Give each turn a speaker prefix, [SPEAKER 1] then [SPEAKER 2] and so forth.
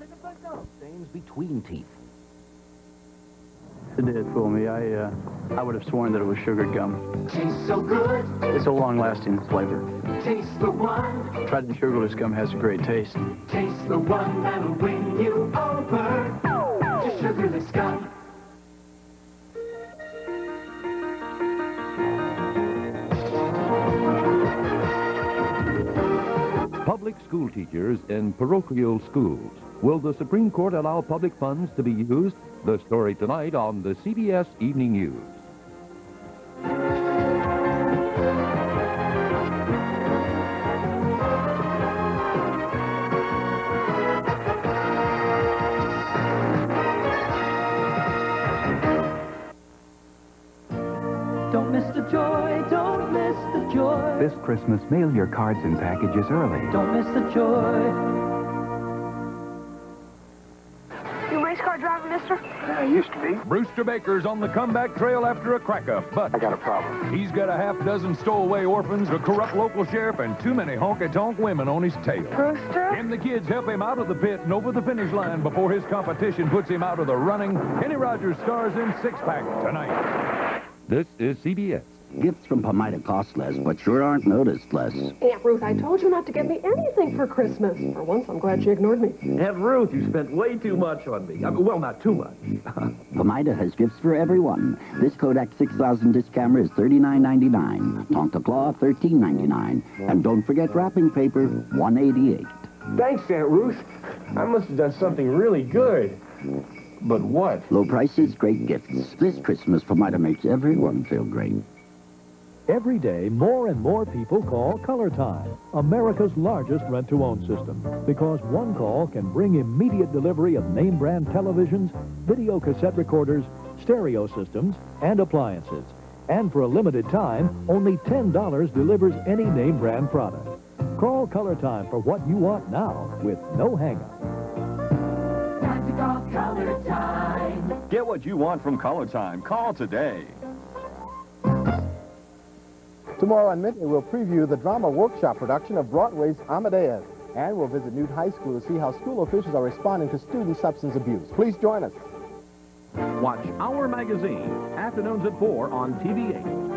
[SPEAKER 1] Stains between teeth.
[SPEAKER 2] It did fool me. I would have sworn that it was sugared gum.
[SPEAKER 3] Tastes so good.
[SPEAKER 2] It's a long-lasting flavor.
[SPEAKER 3] Taste the one.
[SPEAKER 2] Trident sugarless gum has a great taste.
[SPEAKER 3] Taste the one that'll win you over to sugarless gum.
[SPEAKER 4] Public school teachers in parochial schools. Will the Supreme Court allow public funds to be used? The story tonight on the CBS Evening News.
[SPEAKER 3] Don't miss the joy, don't miss the joy.
[SPEAKER 5] This Christmas, mail your cards and packages early.
[SPEAKER 3] Don't miss the joy.
[SPEAKER 6] You race car driver, mister?
[SPEAKER 7] I used to be.
[SPEAKER 8] Brewster Baker's on the comeback trail after a crack-up, but
[SPEAKER 7] I got a problem.
[SPEAKER 8] he's got a half-dozen stowaway orphans, a corrupt local sheriff, and too many honky-tonk women on his tail.
[SPEAKER 6] Brewster?
[SPEAKER 8] Can the kids help him out of the pit and over the finish line before his competition puts him out of the running? Kenny Rogers stars in Six Pack tonight.
[SPEAKER 4] This is CBS.
[SPEAKER 1] Gifts from Palmyra cost less, but sure aren't noticed less.
[SPEAKER 6] Aunt Ruth, I told you not to get me anything for Christmas. For once, I'm glad she ignored me.
[SPEAKER 9] Aunt Ruth, you spent way too much on me. Well, not too much.
[SPEAKER 1] Palmyra has gifts for everyone. This Kodak 6000 disc camera is $39.99. Tonka Claw, $13.99. And don't forget wrapping paper, $1.88.
[SPEAKER 9] Thanks, Aunt Ruth. I must have done something really good. But what?
[SPEAKER 1] Low prices, great gifts. This Christmas, Palmyra makes everyone feel great.
[SPEAKER 10] Every day, more and more people call Color Time, America's largest rent-to-own system, because one call can bring immediate delivery of name-brand televisions, video cassette recorders, stereo systems, and appliances. And for a limited time, only $10 delivers any name-brand product. Call Color Time for what you want now with no hang-up.
[SPEAKER 3] Time to call Color Time.
[SPEAKER 11] Get what you want from Color Time. Call today.
[SPEAKER 12] Tomorrow on Midday, we'll preview the drama workshop production of Broadway's Amadeus. And we'll visit Newt High School to see how school officials are responding to student substance abuse. Please join us.
[SPEAKER 13] Watch Our Magazine, afternoons at 4 on TV8.